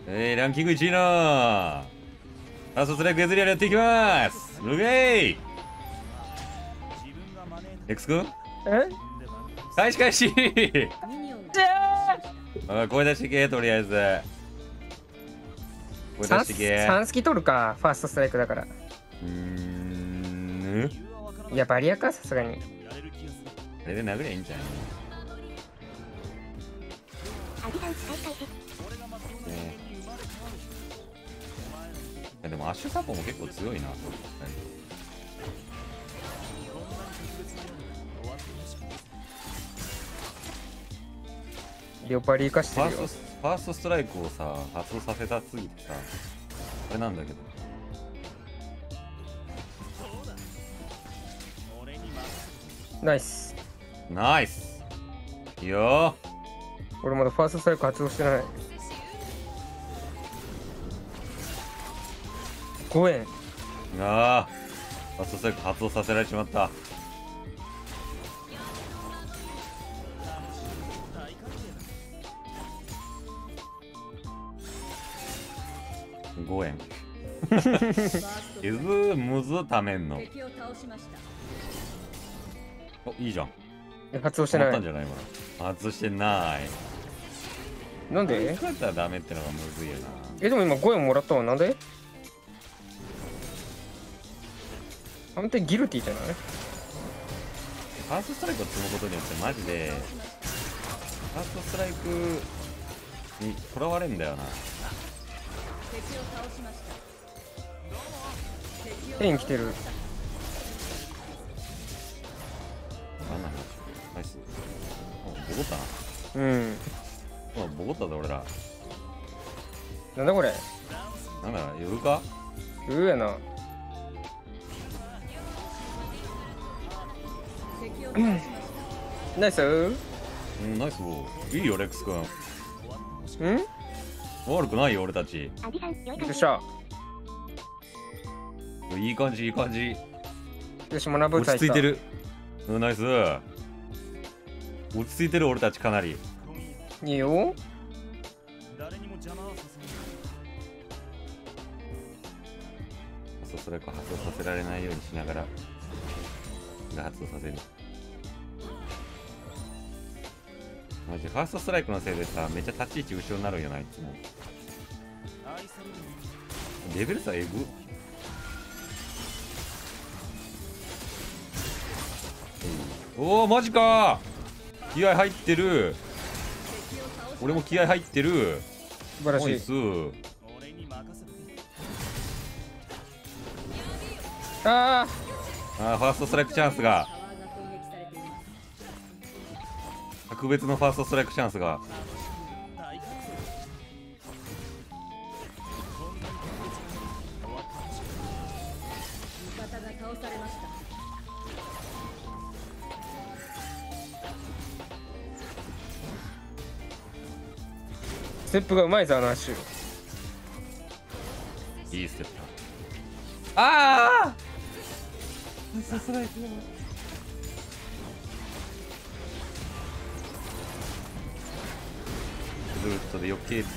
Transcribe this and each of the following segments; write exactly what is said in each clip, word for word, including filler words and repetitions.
えー、ランキングいちいのファーストストライク削りやっていきます。ルゲー X 君え開始開始じゃあ声出してけ、とりあえず声出してけ。 さんスキ取るか、ファーストストライクだから。 うーん、 いや、バリアか、さすがに。 あれで殴りゃいいんじゃないの。ね、いやでもアッシュサポも結構強いな。 リオパリ生かしてるよ。 ファーストファーストストライクをさ発動させたすぎてさ、あれなんだけど。 ナイス。 ナイスいいよ。 俺まだファーストストライク発動してない。ごえん。 ああファーストストライク発動させられちまった。ごえんえずむずためんの。お、いいじゃん。 発動してない。 止まったんじゃない今。発動してない。 なんでそうやったらダメってのがむずいよな。 え、でも今ごえんもらったわ。なんで判定ギルティじゃない。 ファーストストライクを積むことによってマジでファーストストライクにとらわれんだよな。 ペン来てる。 なんなんだナイス。おボコったな。 うんおボコったぞ俺ら。 なんだこれ。 なんだ夜かうーやな。ナイス。 うんナイスボーいいよレックス君。 ん悪くないよ俺たち。 よっしゃ。 いい感じいい感じ。 よし、学ぶ。 落ち着いてる。うんナイス。落ち着いてる俺たちかなり。 いいよ。 ストライク発動させられないようにしながらが発動させる。マジファーストストライクのせいでさめっちゃ立ち位置後ろになるんよな。いつもレベル差えぐ。おおマジか。気合入ってる。俺も気合入ってる。 素晴らしい。 ナイス。 ああーファーストストライクチャンスが格別のファーストストライクチャンスが。 ステップがうまいぞ、あの足。 いいステップ。ああファーストストライクだ。ルートで避ける。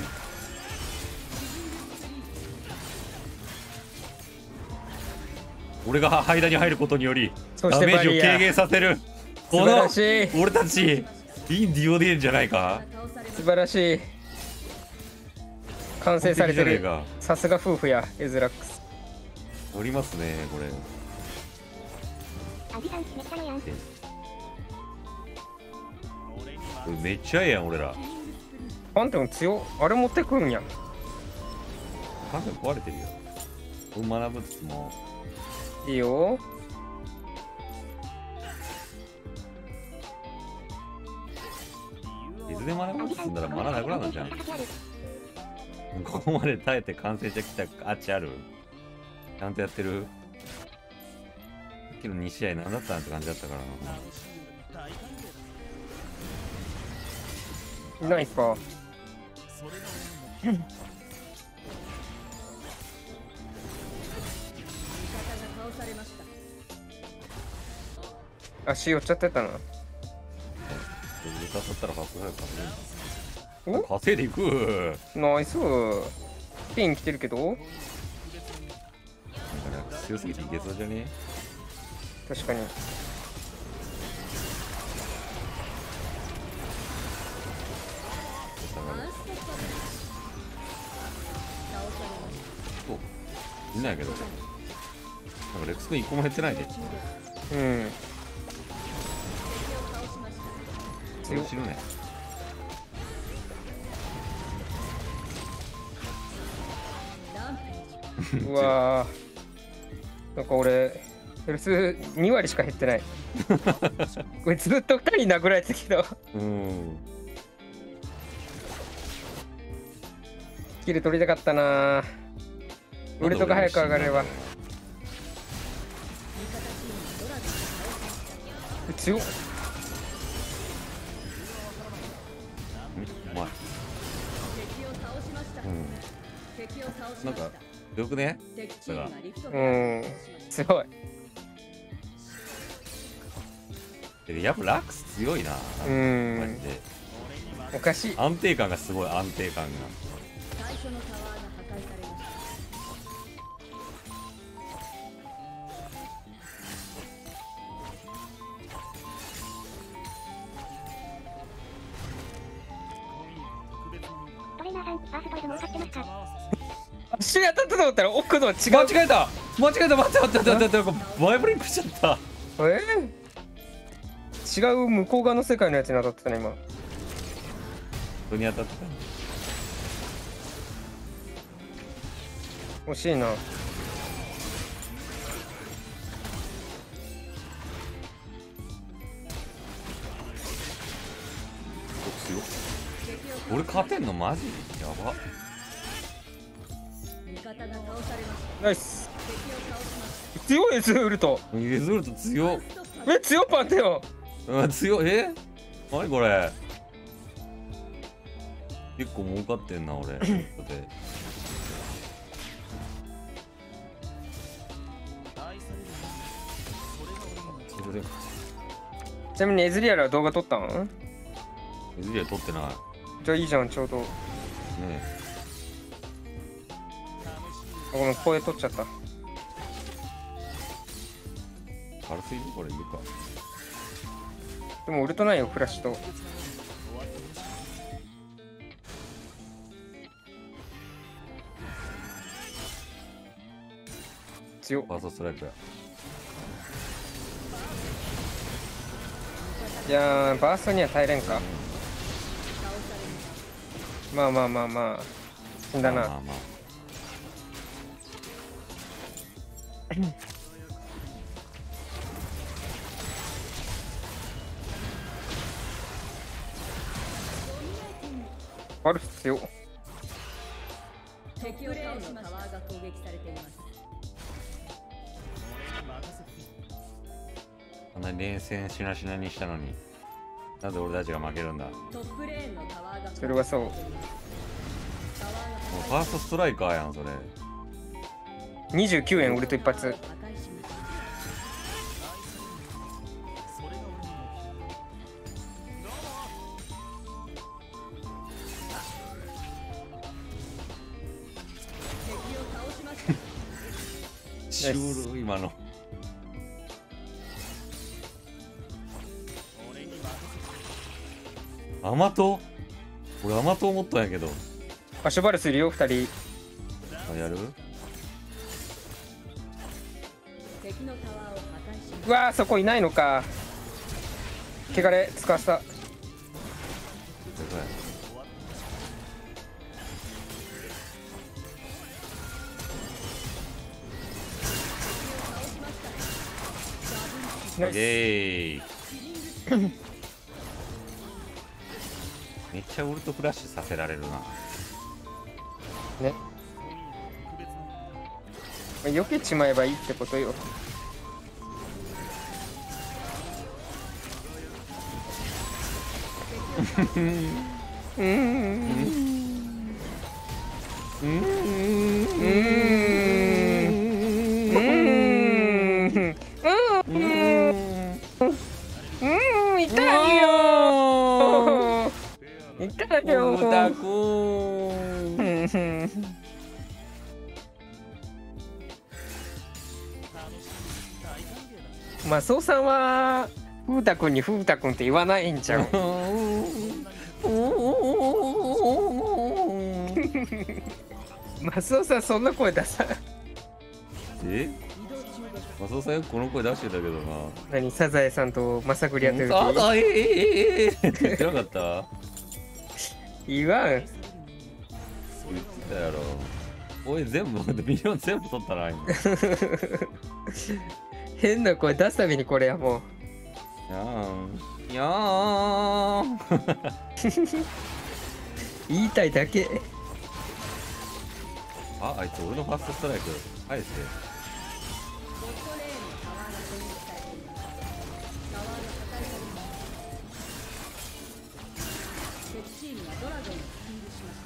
俺が間に入ることによりそしてダメージをバリア軽減させる。こ素晴のらしい。 俺たちインディオデンじゃないか。 素晴らしい。完成されてる。 かさすが夫婦やエズラックス。 乗りますねこれ。これめっちゃええやん俺ら。 パンテオン強。あれ持ってくんやん。 カフェ壊れてるよ。これ学ぶつつもいいよ。 いずれ学ぶつつんだらマナなくなるじゃん。ここまで耐えて完成してきたあっちある。ちゃんとやってるけどに試合何だったなんて感じだったからな。 いないか。足寄っちゃってたな。 歌ったらかっこよいかお稼いでいく。 ナイス。ピン来てるけど。 なんか強すぎていけそうじゃね？ 確かに。 いないけど、なんかレックス君一個も減ってないで。 うん。 それ死ぬね。 うわー、なんか俺ヘルスに割しか減ってない。これずっとふたり殴られてたけど。 うん。 スキル取りたかったな。ウルトが早く上がれば。強っ。 うまい。うん。なんかよくね。だからうん。すごい。 えやっぱラックス強いな。 うん。 マジで。 おかしい。 安定感がすごい、安定感が。 最初のタワーが破壊されました。 トレーナーさん、ファーストイズも買ってますか？ 一緒に当たったと思ったら奥の違う。 間違えた間違えた待って待って待って待って待ってバイブリンクしちゃった。 えー、違う向こう側の世界のやつに当たってたね今。 ここに当たって惜しいな。 強っ。俺勝てんのマジやば。 味方が倒されました。 ナイス。 敵を倒しまし強いですウルト。 ユズルト強っ。 た。 え強パンテよ。 うん強い。え何これ結構儲かってんな俺。でそれでちなみにエズリアルは動画撮ったん？ エズリア撮ってないじゃあいいじゃんちょうど。 ね。 あごめん声撮っちゃった。 軽すぎるこれいるか。 でもウルトないよフラッシュと。強っ。 ファーストストライクや。 いやーバーストには耐えれんか。まあまあまあまあ死んだな。 まあまあまあバルフ強っ。 敵を倒しました。タワーが攻撃されています。 あんなに連戦しなしなにしたのになぜ俺たちが負けるんだ。もトップレーンのタワーがそれはそう。 うファーストストライカーやんそれ。 にじゅうきゅうえんウルト一発。 破壊しました。敵を倒しました。 シュール今の。アマト俺アマト思ったんやけど。 アシュバルスいるよふたり。 あやる敵のタワーを破壊しまうわーそこいないのか。汚れ使わせた。 でかいイナイス。 エーイめっちゃウルトフラッシュさせられるな。 ね。避けちまえばいいってことよ。うーん。うーん。うーん。うーん。痛いよ。痛いいやふたくうんんまあそうさんは風太くんに風太くんって言わないんちゃう。マスオさんそんな声出さえマサオさんよくこの声出してたけどな。 何サザエさんとマサグリやってる時ああええええええって言ってなかった？ 言わん。 言ってたやろ。おい全部ミリオン全部取ったな今。 変な声出すためにこれやもう。 やーんやーん言いたいだけ。 ああいつ俺のファーストストライク返して。 ボットレーンのタワーが攻撃されています。タワーが破壊されました。敵チームがドラゴンをキングしま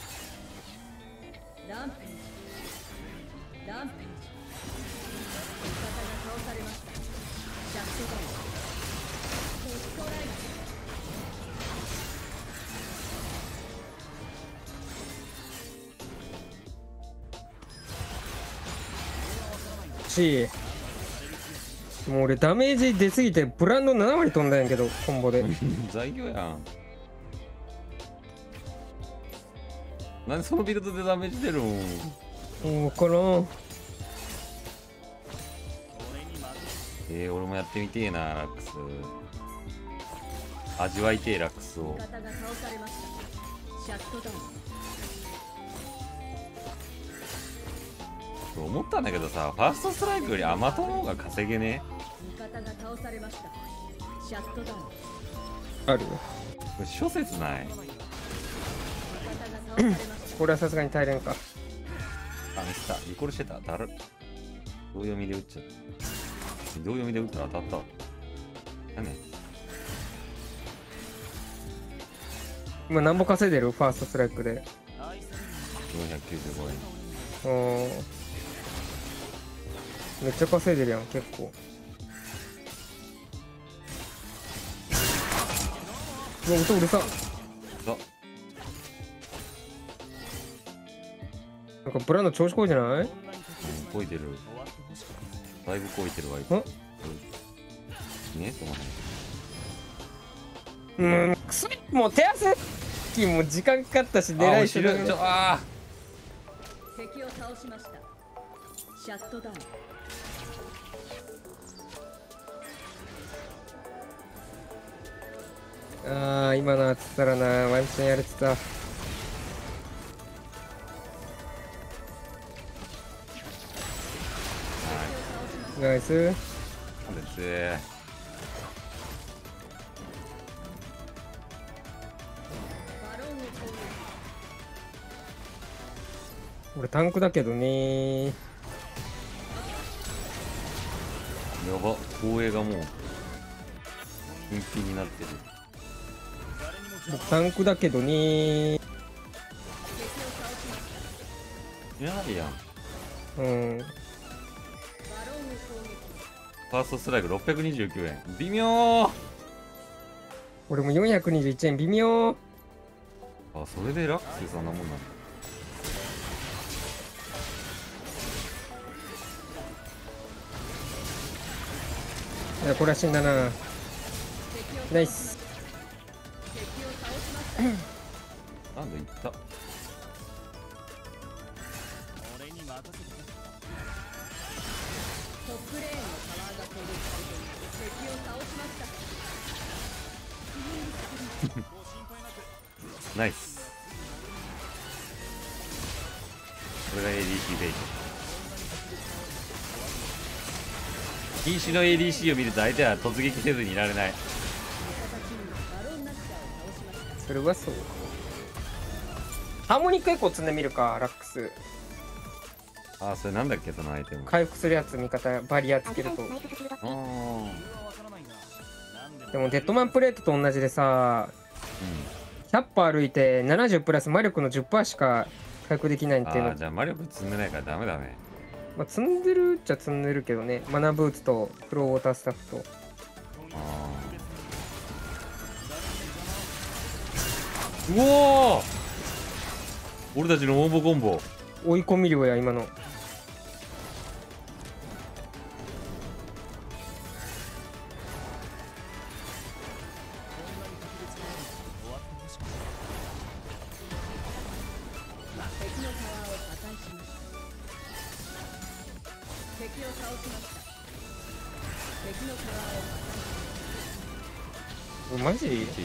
した。ランページランページ味方が倒されました。シャットダウンストライクしもう俺ダメージ出すぎてブランドなな割飛んだんやけどコンボで。 材料やん。なんでそのビルドでダメージ出るん？ もう分からん。 えー、俺もやってみてえなラックス。味わいてえラックスを。 味方が倒されました。シャットダウン思ったんだけどさ、ファーストストライクよりアマトの方が稼げね味方が倒されました。シャットダウンある。 これ諸説ない。 味方が倒されました。 これはさすがに耐えれんか。 あ、ミスった。リコールしてた。だる。同読みで打っちゃった。同読みで打ったら当たったわ。なんね。 今何ぼ稼いでるファーストストライクで。 よんひゃくきゅうじゅうごえん。 おーめっちゃ稼いでるやん結構。うわ音うるさ。 そう。 なんかブランド調子こいじゃない？ うん、こいてる。だいぶこいてるわ、いつ。 んね、その辺。 うーんくそいもう手汗きもう時間かかったし狙いする。 ちょあ敵を倒しました。シャットダウンあー今の当てたらなワンチャンやれてた。ナイス。 ー別。 バロンを攻撃俺タンクだけどね。 やば、光栄がもうピンピンになってる。 僕タンクだけどね。 敵を倒しました。 やはりやん。 うんバロンを攻撃ファーストストライクろっぴゃくにじゅうきゅうえん。微妙。 俺もよんひゃくにじゅういちえん微妙。 あ、それでラックスでそんなもんなんだ。 いやこれは死んだな。ナイス。 敵を倒しました。 なんでいったトップレーンのタワーが攻撃されています。敵を倒しました。 ナイス。これが エーディーシー ベイト。禁止の エーディーシー を見ると相手は突撃せずにいられない。 味方チームがバロンナッチャーを倒しました。 それはそう。ハーモニックエコー積んでみるかラックス。 あ、それなんだっけそのアイテム。 回復するやつ味方バリアつけると。 ナイススピード。 あーでもデッドマンプレートと同じでさひゃっ歩歩いてななじゅうプラス魔力の じゅっパーセント しか回復できないっうん、 ていうの。 あーじゃあ魔力積んでないからダメだね。 まあ、積んでるっちゃ積んでるけどね。マナーブーツとフローウォータースタッフと。 あうわー、俺たちのオーボコンボ。 追い込み量や今の。 敵のタワーを破壊しました。敵を倒しました。敵のタワーを破壊しマジいいやば。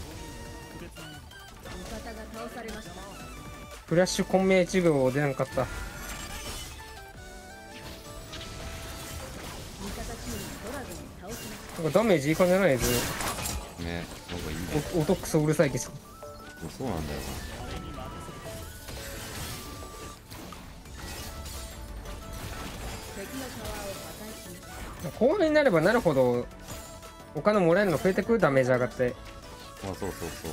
味方が倒されました。 フラッシュ混迷いちびょう出なかった。 味方チームドラゴンを倒しました。 なんかダメージいい感じじゃないですね、なんかいいね。 お音クソうるさいけど。 そうなんだよ敵のタワーを破壊しました。 後半になればなるほどお金もらえるの増えてくる、ダメージ上がって。 な。あ、そうそうそう。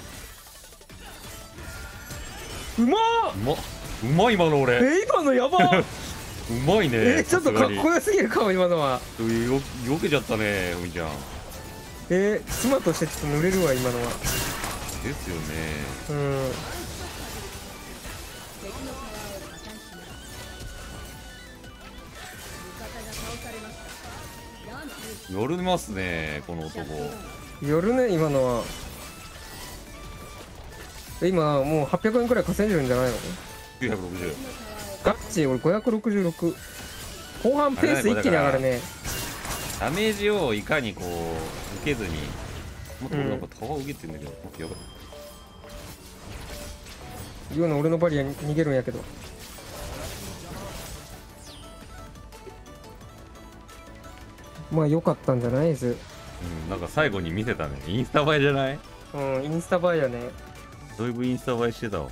うまうまっ、うまい今の俺。 ーえ今のやばうまいね。 えちょっとかっこよすぎるかも今のは。 よよよけちゃったね、ふみちゃん。 えー、妻としてちょっと濡れるわ今のは。 ですよね。 うん敵のタワーを破壊しました。味方が倒されました。ランプ寄りますね、この男。 夜ね今のは。え今もうはっぴゃくえんくらい稼いでるんじゃないの？ きゅうひゃくろくじゅう。 ガッチ俺ごひゃくろくじゅうろく。後半ペース一気に上がるね。 ダメージをいかにこう受けずに、もっと俺なんかタワー受けてんだけど、もっとやばい。 言うの俺のバリアに逃げるんやけど。まあ良かったんじゃないです。 うん、なんか最後に見せたね。インスタ映えじゃない？ うんインスタ映えやね。 だいぶインスタ映えしてたわ。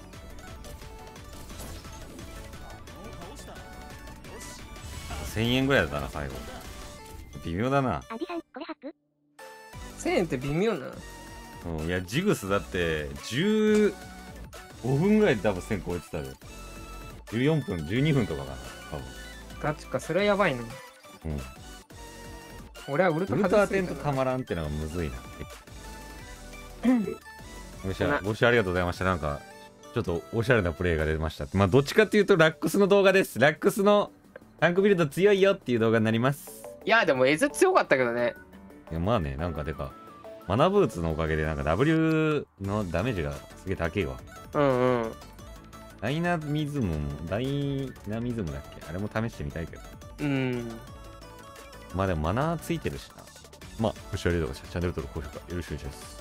せんえんぐらいだったな、最後。微妙だな。 アンディさん、これハップ？ せんえんって微妙な。 うん、いや、ジグスだってじゅうごふんぐらいで多分せん超えてたで。じゅうよんぷん、じゅうにふんとかかな、多分。 ガチか、それはやばいね。 うん。 俺はウルトウルラトラテントたまらんってのがむずいな。ご視聴ご視聴ありがとうございました。なんか、ちょっとおしゃれなプレイが出ました。まあ、どっちかっていうと、ラックスの動画です。ラックスのタンクビルド強いよっていう動画になります。 いやでもエズ強かったけどね。 いや、まあね、なんかでか、マナブーツのおかげで、なんか ダブリュー のダメージがすげえ高いわ。 うんうん。 ダイナミズムも、ダイナミズムだっけあれも試してみたいけど。 うん。 まあでもマナーついてるしな。まあ、ご視聴ありがとうございました。チャンネル登録、高評価よろしくお願いします。